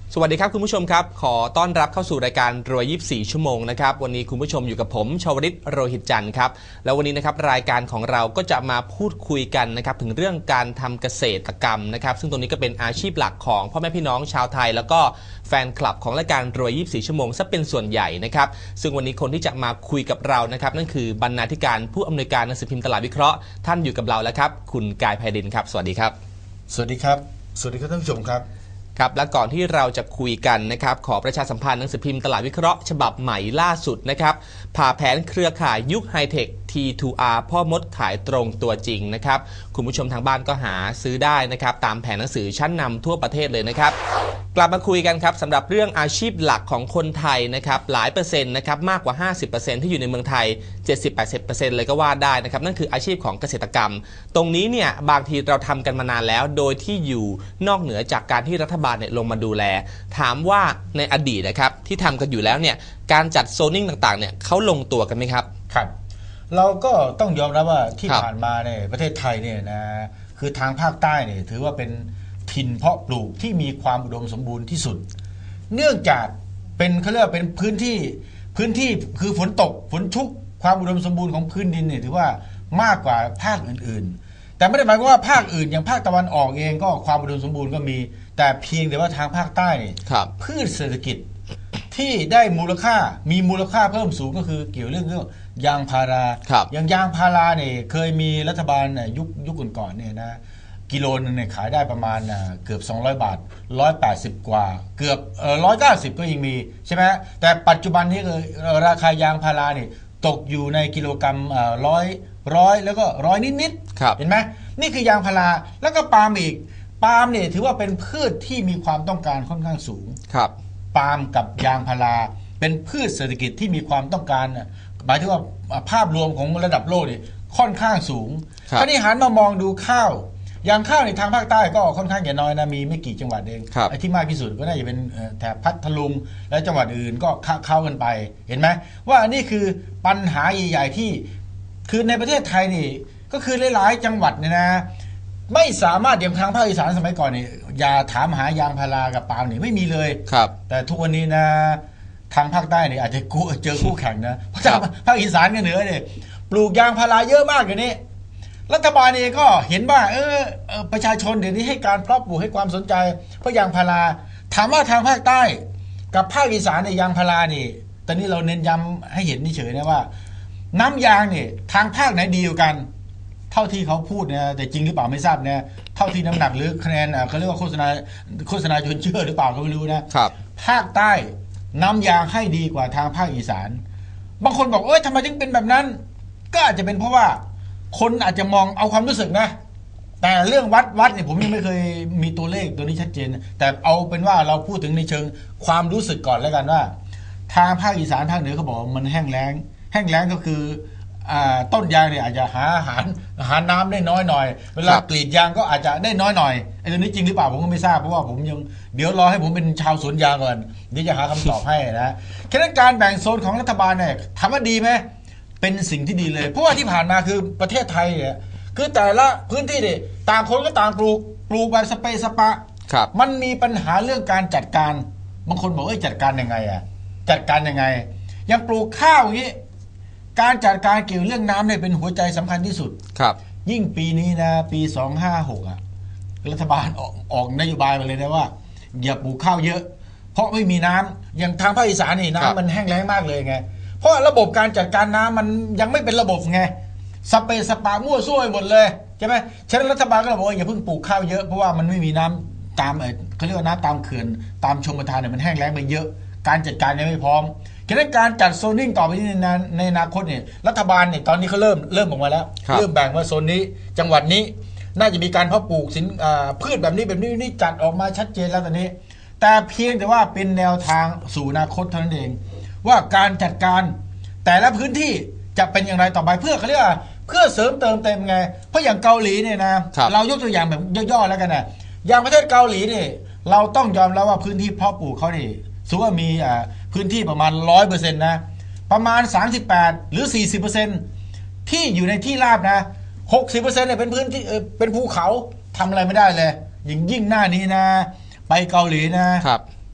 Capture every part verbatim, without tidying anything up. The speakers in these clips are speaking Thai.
สวัสดีครับคุณผู้ชมครับขอต้อนรับเข้าสู่รายการรวยยี่สิบสี่ชั่วโมงนะครับวันนี้คุณผู้ชมอยู่กับผมชวริตโรหิตจันทร์ครับแล้ววันนี้นะครับรายการของเราก็จะมาพูดคุยกันนะครับถึงเรื่องการทำเกษตรกรรมนะครับซึ่งตรงนี้ก็เป็นอาชีพหลักของพ่อแม่พี่น้องชาวไทยแล้วก็แฟนคลับของรายการรวยยี่สิบสี่ชั่วโมงซะเป็นส่วนใหญ่นะครับซึ่งวันนี้คนที่จะมาคุยกับเรานะครับนั่นคือบรรณาธิการผู้อำนวยการหนังสือพิมพ์ตลาดวิเคราะห์ท่านอยู่กับเราแล้วครับคุณกายไพดินครับสวัสดีครับสวัสดีครับสวัสดีครับท่านผู้ชมครับครับและก่อนที่เราจะคุยกันนะครับขอประชาสัมพันธ์หนังสือพิมพ์ตลาดวิเคราะห์ฉบับใหม่ล่าสุดนะครับผ่าแผนเครือข่ายยุคไฮเทค ที ทู อาร์ พ่อมดขายตรงตัวจริงนะครับคุณผู้ชมทางบ้านก็หาซื้อได้นะครับตามแผงหนังสือชั้นนำทั่วประเทศเลยนะครับกลับมาคุยกันครับสำหรับเรื่องอาชีพหลักของคนไทยนะครับหลายเปอร์เซ็นต์นะครับมากกว่า ห้าสิบเปอร์เซ็นต์ ที่อยู่ในเมืองไทย เจ็ดสิบถึงแปดสิบเปอร์เซ็นต์ เลยก็ว่าได้นะครับนั่นคืออาชีพของเกษตรกรรมตรงนี้เนี่ยบางทีเราทำกันมานานแล้วโดยที่อยู่นอกเหนือจากการที่รัฐบาลเนี่ยลงมาดูแลถามว่าในอดีตนะครับที่ทำกันอยู่แล้วเนี่ยการจัดโซนนิ่งต่างๆเนี่ยเขาลงตัวกันไหมครับครับเราก็ต้องยอมรับว่าที่ผ่านมาเนี่ยประเทศไทยเนี่ยนะคือทางภาคใต้เนี่ยถือว่าเป็นถิ่นเพาะปลูกที่มีความอุดมสมบูรณ์ที่สุดเนื่องจากเป็นเขาเรียกว่าเป็นพื้นที่พื้นที่คือฝนตกฝนชุกความอุดมสมบูรณ์ของพื้นดินเนี่ยถือว่ามากกว่าภาคอื่นๆแต่ไม่ได้หมายความว่าภาคอื่นอย่างภาคตะวันออกเองก็ความอุดมสมบูรณ์ก็มีแต่เพียงแต่ว่าทางภาคใต้เนี่ยพืชเศรษฐกิจที่ได้มูลค่ามีมูลค่าเพิ่มสูงก็คือเกี่ยวเรื่องเรื่องยางพาราอย่างยางพาราเนี่ยเคยมีรัฐบาลยุคยุคก่อนๆเนี่ยนะกิโลนึงเนี่ยขายได้ประมาณเกือบสองร้อยบาทหนึ่งร้อยแปดสิบกว่าเกือบเอ่อหนึ่งร้อยเก้าสิบก็ยังมีใช่ไหมแต่ปัจจุบันนี้คือราคายางพาราเนี่ยตกอยู่ในกิโลกรัมเอ่อร้อยร้อยแล้วก็ร้อยนิดๆเห็นไหมนี่คือยางพาราแล้วก็ปาล์มอีกปาล์มเนี่ยถือว่าเป็นพืชที่มีความต้องการค่อนข้างสูงครับปาล์มกับยางพาราเป็นพืชเศรษฐกิจที่มีความต้องการหมายถึงว่าภาพรวมของระดับโลกนี่ค่อนข้างสูงถ้านี่หันมามองดูข้าวอย่างข้าวในทางภาคใต้ก็ค่อนข้างจะน้อยนะมีไม่กี่จังหวัดเองไอ้ที่มากที่สุดก็น่าจะเป็นแถบพัทลุงและจังหวัดอื่นก็เข้ากันไปเห็นไหมว่านี่คือปัญหาใหญ่ๆที่คือในประเทศไทยนี่ก็คือหลายๆจังหวัดเนี่ยนะไม่สามารถอย่างทางภาคอีสานสมัยก่อนนี่อย่าถามหายางพารากับปาล์มนี่ไม่มีเลยครับแต่ทุกวันนี้นะทางภาคใต้เนี่ยอาจจะเจอคู่แข่งนะเพราะภาคอีสานกับเหนือเนี่ยปลูกยางพาราเยอะมากอย่างนี้รัฐบาลเองก็เห็นว่าเออประชาชนเดี๋ยวนี้ให้การเพาะปลูกให้ความสนใจเพราะยางพาราถามว่าทางภาคใต้กับภาคอีสานในยางพารานี่ตอนนี้เราเน้นย้ำให้เห็นนี่เฉยนะว่าน้ำยางเนี่ยทางภาคไหนดีกว่ากันเท่าที่เขาพูดนะแต่จริงหรือเปล่าไม่ทราบนะเท่าที่น้ำหนักหรือคะแนนเขาเรียกว่าโฆษณาโฆษณาชวนเชื่อหรือเปล่าก็ไม่รู้นะครับภาคใต้น้ำยางให้ดีกว่าทางภาคอีสานบางคนบอกเอ้ยทำไมถึงเป็นแบบนั้นก็อาจจะเป็นเพราะว่าคนอาจจะมองเอาความรู้สึกนะแต่เรื่องวัดวัดเนี่ยผมยังไม่เคยมีตัวเลขตัวนี้ชัดเจนแต่เอาเป็นว่าเราพูดถึงในเชิงความรู้สึกก่อนแล้วกันว่าทางภาคอีสานภาคเหนือเขาบอกมันแห้งแล้งแห้งแล้งก็คือต้นยางเนี่ยอาจจะหาอาหารหาน้ำได้น้อยหน่อยเวลากรีดยางก็อาจจะได้น้อยหน่อยไอ้ตัวนี้จริงหรือเปล่าผมก็ไม่ทราบเพราะว่าผมยังเดี๋ยวรอให้ผมเป็นชาวสวนยางก่อนเดี๋ยวจะหาคำตอบให้นะแค่นั้นการแบ่งโซนของรัฐบาลเนี่ยถามว่าดีไหมเป็นสิ่งที่ดีเลยเพราะว่าที่ผ่านมาคือประเทศไทยเนี่ยคือแต่ละพื้นที่เนี่ยต่างคนก็ต่างปลูกปลูกแบบสเปซสปะมันมีปัญหาเรื่องการจัดการบางคนบอกเอ้ยจัดการยังไงอ่ะจัดการยังไงยังปลูกข้าวอย่างนี้การจัดการเกี่ยวเรื่องน้ำเนี่ยเป็นหัวใจสำคัญที่สุดครับยิ่งปีนี้นะปีสองห้าหกอ่ะรัฐบาลออกออกนโยบายมาเลยนะว่าอย่าปลูกข้าวเยอะเพราะไม่มีน้ำอย่างทางภาคอีสานนี่น้ำมันแห้งแล้งมากเลยไงเพราะระบบการจัดการน้ำมันยังไม่เป็นระบบไงสเปซสปามั่วซั่วหมดเลยใช่ไหมฉะนั้นรัฐบาลก็เลยบอกว่าอย่าเพิ่งปลูกข้าวเยอะเพราะว่ามันไม่มีน้ำตามเขาเรียกว่าน้ำตามเขื่อนตามชลประทานเนี่ยมันแห้งแล้งไปเยอะการจัดการยังไม่พร้อมฉะนั้นการจัดโซนนิ่งต่อไปในในอนาคตเนี่ยรัฐบาลเนี่ยตอนนี้เขาเริ่มเริ่มออกมาแล้วเริ่มแบ่งว่าโซนนี้จังหวัดนี้น่าจะมีการเพาะปลูกสินพืชแบบนี้แบบนี้นี่จัดออกมาชัดเจนแล้วตอนนี้แต่เพียงแต่ว่าเป็นแนวทางสู่อนาคตเท่านั้นเองว่าการจัดการแต่ละพื้นที่จะเป็นอย่างไรต่อไปเพื่อเขาเรียกว่าเพื่อเสริมเติมเต็มไงเพราะอย่างเกาหลีเนี่ยนะเรายกตัวอย่างแบบย่อๆแล้วกันนะอย่างประเทศเกาหลีเนี่ยเราต้องยอมรับว่าพื้นที่เพาะปลูกเขานี่สมมติว่ามีพื้นที่ประมาณ ร้อยเปอร์เซ็นต์ นะประมาณสามสิบแปดหรือ สี่สิบเปอร์เซ็นต์ ที่อยู่ในที่ราบนะ หกสิบเปอร์เซ็นต์ เนี่ยเป็นพื้นที่เป็นภูเขาทำอะไรไม่ได้เลยยิ่งยิ่งหน้านี้นะไปเกาหลีนะครับ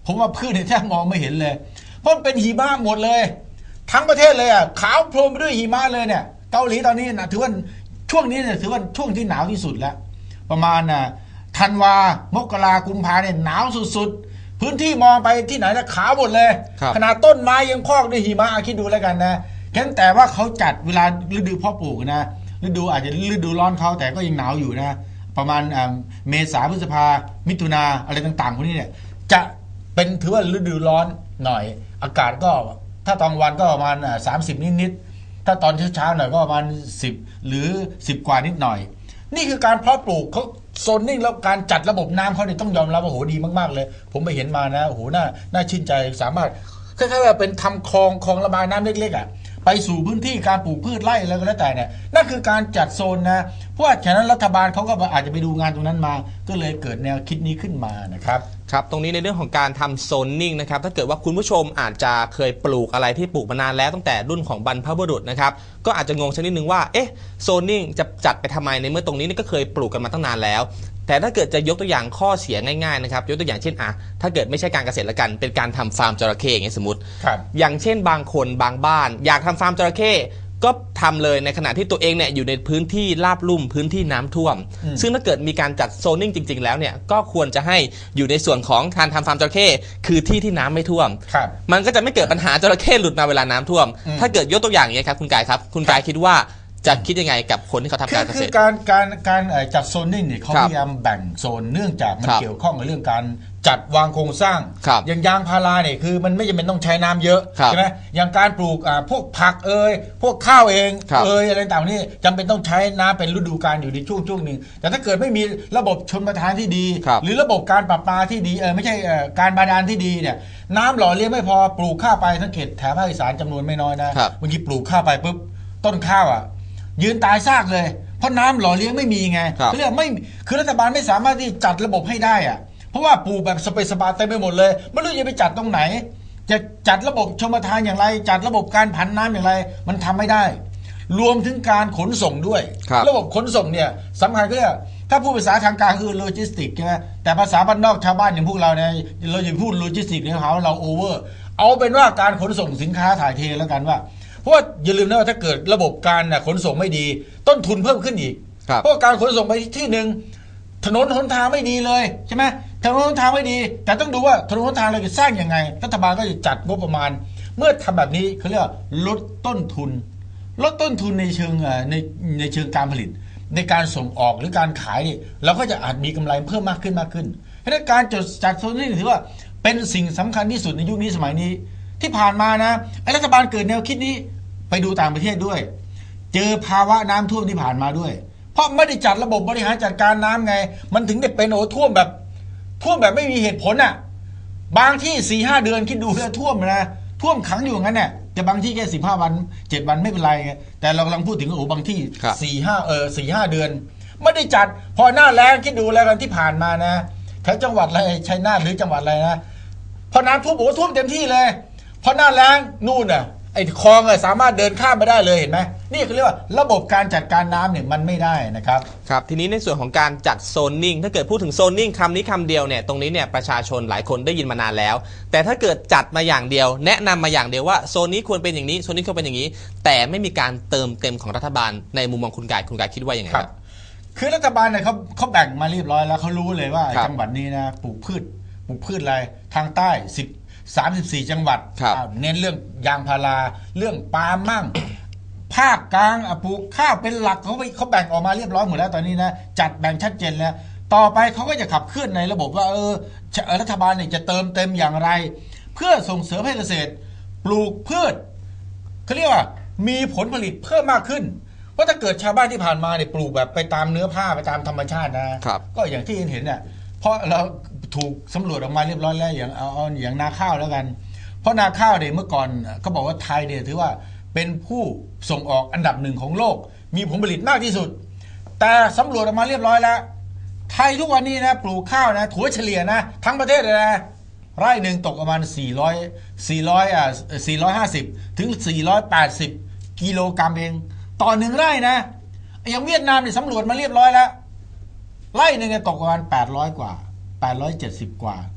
ผมว่าพืชเนี่ยแทบมองไม่เห็นเลยเพราะมันเป็นหิมะหมดเลยทั้งประเทศเลยอ่ะขาวโพลนไปด้วยหิมะเลยเนี่ยเกาหลีตอนนี้นะถือว่าช่วงนี้เนี่ยถือว่าช่วงที่หนาวที่สุดแล้วประมาณน่ะธันวามกรากุมภาเนี่ยหนาวสุดๆพื้นที่มองไปที่ไหนแล้วขาวหมดเลยขนาดต้นไม้ยังพอกด้วยหิมะคิดดูแล้วกันนะแค่แต่ว่าเขาจัดเวลาฤดูเพาะปลูกนะฤดูอาจจะฤดูร้อนเขาแต่ก็ยังหนาวอยู่นะประมาณเมษาพฤษภามิถุนาอะไรต่างๆพวกนี้เนี่ยจะเป็นถือว่าฤดูร้อนหน่อยอากาศก็ถ้าตอนวันก็ประมาณสามสิบนิดๆถ้าตอนเช้าๆหน่อยก็ประมาณสิบหรือสิบกว่านิดหน่อยนี่คือการเพาะปลูกเขาโซนนิ่งแล้วการจัดระบบน้ำเขาเนี่ยต้องยอมรับว่าโหดีมากๆเลยผมไปเห็นมานะโหน่าน่าชื่นใจสามารถคล้ายๆว่าเป็นทำคลองคลองระบายน้ำเล็กๆอ่ะไปสู่พื้นที่การปลูกพืชไร่แล้วก็แล้วแต่เนี่ยนั่นคือการจัดโซนนะเพราะว่าฉะนั้นรัฐบาลเขาก็อาจจะไปดูงานตรงนั้นมาก็เลยเกิดแนวคิดนี้ขึ้นมานะครับครับตรงนี้ในเรื่องของการทำโซนนิ่งนะครับถ้าเกิดว่าคุณผู้ชมอาจจะเคยปลูกอะไรที่ปลูกมานานแล้วตั้งแต่รุ่นของบรรพบุรุษนะครับก็อาจจะงงชนิดนึงว่าเอ๊ะโซนนิ่งจะจัดไปทำไมในเมื่อตรงนี้นี่ก็เคยปลูกกันมาตั้งนานแล้วแต่ถ้าเกิดจะยกตัวอย่างข้อเสียง่ายๆนะครับยกตัวอย่างเช่นอ่ะถ้าเกิดไม่ใช่การเกษตรละกันเป็นการทำฟาร์มจระเข้อย่างเงี้ยสมมติอย่างเช่นบางคนบางบ้านอยากทำฟาร์มจระเข้ก็ทำเลยในขณะที่ตัวเองเนี่ยอยู่ในพื้นที่ราบลุ่มพื้นที่น้ำท่วมซึ่งถ้าเกิดมีการจัดโซนนิ่งจริงๆแล้วเนี่ยก็ควรจะให้อยู่ในส่วนของการทำฟาร์มจระเข้คือที่ที่น้ำไม่ท่วมมันก็จะไม่เกิดปัญหาจระเข้หลุดมาเวลาน้ำท่วมถ้าเกิดยกตัวอย่างอย่างนี้ครับคุณกายครับคุณกายคิดว่าจะคิดยังไงกับคนที่เขาทำการเกษตรคือการการการจัดโซนนิ่งเนี่ยเขาพยายามแบ่งโซนเนื่องจากมันเกี่ยวข้องกับเรื่องการจัดวางโครงสร้างอย่างยางพาราเนี่ยคือมันไม่จำเป็นต้องใช้น้ำเยอะใช่ไหมอย่างการปลูกพวกผักเอ่ยพวกข้าวเองเอ่ยอะไรต่างๆนี่จำเป็นต้องใช้น้ำเป็นฤดูกาลอยู่ในช่วงช่วงหนึ่งแต่ถ้าเกิดไม่มีระบบชลประทานที่ดีหรือระบบการประปาที่ดีเออไม่ใช่การบาดาลที่ดีเนี่ยน้ำหล่อเลี้ยงไม่พอปลูกข้าวไปสังเกตแถบภาคอีสานจำนวนไม่น้อยนะบางทีปลูกข้าวไปปุ๊บต้นข้าวอ่ะยืนตายซากเลยเพราะน้ำหล่อเลี้ยงไม่มีไงเรียกไม่คือรัฐบาลไม่สามารถที่จัดระบบให้ได้อะเพราะว่าปลูกแบบสเปซสปาเต็มไปหมดเลยไม่รู้จะไปจัดตรงไหนจะจัดระบบชลประทานอย่างไรจัดระบบการผันน้ำอย่างไรมันทำไม่ได้รวมถึงการขนส่งด้วยระบบขนส่งเนี่ยสำคัญก็คือถ้าพูดภาษาทางการคือโลจิสติกใช่ไหมแต่ภาษาบ้านนอกชาวบ้านอย่างพวกเราเนี่ยเราจะพูดโลจิสติกเนี่ยเขาเราโอเวอร์เอาเป็นว่าการขนส่งสินค้าถ่ายเทแล้วกันว่าเพราะว่าอย่าลืมนะว่าถ้าเกิดระบบการขนส่งไม่ดีต้นทุนเพิ่มขึ้นอีกเพราะการขนส่งไปที่หนึ่งถนนหนทางไม่ดีเลยใช่ไหมถนนหนทางไม่ดีแต่ต้องดูว่าถนนหนทางเราจะสร้างยังไงรัฐบาลก็จะจัดงบประมาณเมื่อทำแบบนี้เขาเรียกว่าลดต้นทุนลดต้นทุนในเชิงในในเชิงการผลิตในการส่งออกหรือการขายนี่เราก็จะอาจมีกำไรเพิ่มมากขึ้นมากขึ้นเพราะฉะนั้นการจัดจัดโซนนี่ถือว่าเป็นสิ่งสำคัญที่สุดในยุคนี้สมัยนี้ที่ผ่านมานะไอ้รัฐบาลเกิดแนวคิดนี้ไปดูต่างประเทศด้วยเจอภาวะน้ำท่วมที่ผ่านมาด้วยเพราะไม่ได้จัดระบบบริหารจัดการน้ำไงมันถึงได้เป็นโอ้ท่วมแบบท่วมแบบไม่มีเหตุผลอ่ะบางที่สี่ห้าเดือนคิดดูแล้วท่วมนะท่วมขังอยู่อย่างนั้นเนี่ยแต่บางที่แค่สิบห้าวันเจ็ดวันไม่เป็นไรไงแต่เรากำลังพูดถึงโอ้บางที่สี่ห้าเออสี่ห้าเดือนไม่ได้จัดพอหน้าแล้งคิดดูแล้วกันที่ผ่านมานะแถวจังหวัดอะไรชัยนาทหรือจังหวัดอะไรนะพอน้ำท่วมโอ้ท่วมเต็มที่เลยพอหน้าแล้งนู่นอ่ะไอ้คลองอะสามารถเดินข้ามไปได้เลยเห็นไหมนี่เขาเรียกว่าระบบการจัดการน้ำเนี่ยมันไม่ได้นะครับครับทีนี้ในส่วนของการจัดโซนนิ่งถ้าเกิดพูดถึงโซนนิ่งคำนี้คำเดียวเนี่ยตรงนี้เนี่ยประชาชนหลายคนได้ยินมานานแล้วแต่ถ้าเกิดจัดมาอย่างเดียวแนะนำมาอย่างเดียวว่าโซนนี้ควรเป็นอย่างนี้โซนนี้ควรเป็นอย่างนี้แต่ไม่มีการเติมเต็มของรัฐบาลในมุมมองคุณกายคุณกายคิดว่าอย่างไรครับคือรัฐบาลเนี่ยเขาเขาแบ่งมาเรียบร้อยแล้วเขารู้เลยว่าจังหวัดนี้นะปลูกพืชปลูกพืชอะไรทางใต้สิบสามสิบสี่จังหวัดเน้นเรื่องยางพาราเรื่องปาล์มมั่งภาคกลางปลูกข้าวเป็นหลักเขาเขาแบ่งออกมาเรียบร้อยหมดแล้วตอนนี้นะจัดแบ่งชัดเจนแล้วต่อไปเขาก็จะขับเคลื่อนในระบบว่าเออรัฐบาลเนี่ยจะเติมเต็มอย่างไรเพื่อส่งเสริมให้เกษตรปลูกพืชเขาเรียกว่ามีผลผลิตเพิ่มมากขึ้นเพราะถ้าเกิดชาวบ้านที่ผ่านมาเนี่ยปลูกแบบไปตามเนื้อผ้าไปตามธรรมชาตินะก็อย่างที่เห็นเนี่ยเพราะเราถูกสำรวจออกมาเรียบร้อยแล้วอย่างเอาอย่างนาข้าวแล้วกันเพราะนาข้าวเนี่ยเมื่อก่อนเขาบอกว่าไทยเนี่ยถือว่าเป็นผู้ส่งออกอันดับหนึ่งของโลกมีผลผลิตมากที่สุดแต่สำรวจออกมาเรียบร้อยแล้วไทยทุกวันนี้นะปลูกข้าวนะถัวเฉลี่ยนะทั้งประเทศเลยนะไร่หนึ่งตกประมาณสี่ร้อย สี่ร้อยอ่ะสี่ร้อยห้าสิบถึงสี่ร้อยแปดสิบกิโลกรัมเองต่อหนึ่งไร่นะอย่างเวียดนามเนี่ยสำรวจมาเรียบร้อยแล้วไร่หนึ่งตกประมาณแปดร้อยกว่าแปดร้อยเจ็ดสิบกว่าแต่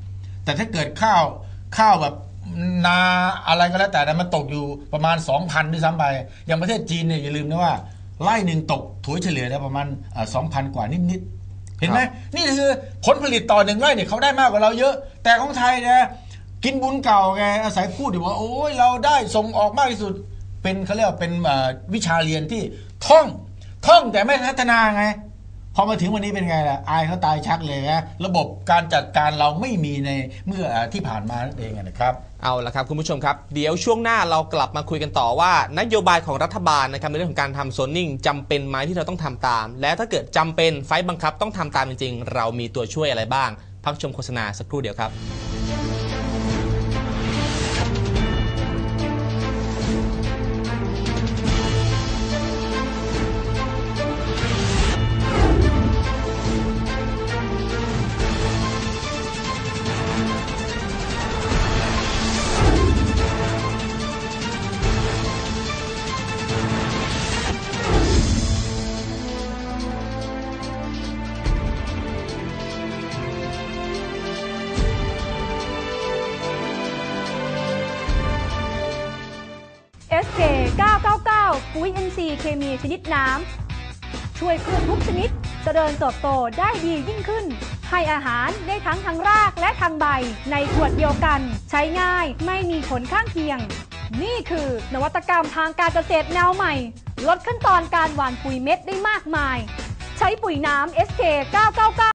แต่ถ้าเกิดข้าวข้าวแบบนาอะไรก็แล้วแต่มันตกอยู่ประมาณ สองพัน ด้วยซ้ำไปอย่างประเทศจีนเนี่ยอย่าลืมนะว่าไร่หนึ่งตกถั่วเฉลี่ยได้ประมาณ สองพัน กว่านิดๆเห็นไหมนี่คือผลผลิตต่อหนึ่งไร่เนี่ยเขาได้มากกว่าเราเยอะแต่ของไทยนะกินบุญเก่าไงอาศัยพูดอยู่ว่าโอ้ยเราได้ส่งออกมากที่สุดเป็นเขาเรียกว่าเป็นวิชาเรียนที่ท่องท่องแต่ไม่พัฒนาไงพอมาถึงวันนี้เป็นไงล่ะอายเขาตายชักเลยนะระบบการจัดการเราไม่มีในเมื่อที่ผ่านมานั่นเองนะครับเอาละครับคุณผู้ชมครับเดี๋ยวช่วงหน้าเรากลับมาคุยกันต่อว่านโยบายของรัฐบาลนะครับในเรื่องของการทำโซนนิ่งจำเป็นไหมที่เราต้องทำตามและถ้าเกิดจำเป็นไฟบังคับต้องทำตามจริงๆเรามีตัวช่วยอะไรบ้างพักชมโฆษณาสักครู่เดียวครับเอส เค เก้าเก้าเก้า ปุ๋ย เอ็น ซี เคมีชนิดน้ำช่วยพืชทุกชนิดเจริญเติบโตได้ดียิ่งขึ้นให้อาหารได้ทั้งทางรากและทางใบในขวดเดียวกันใช้ง่ายไม่มีผลข้างเคียงนี่คือนวัตกรรมทางการเกษตรแนวใหม่ลดขั้นตอนการหว่านปุ๋ยเม็ดได้มากมายใช้ปุ๋ยน้ำ เอส เค เก้าเก้าเก้า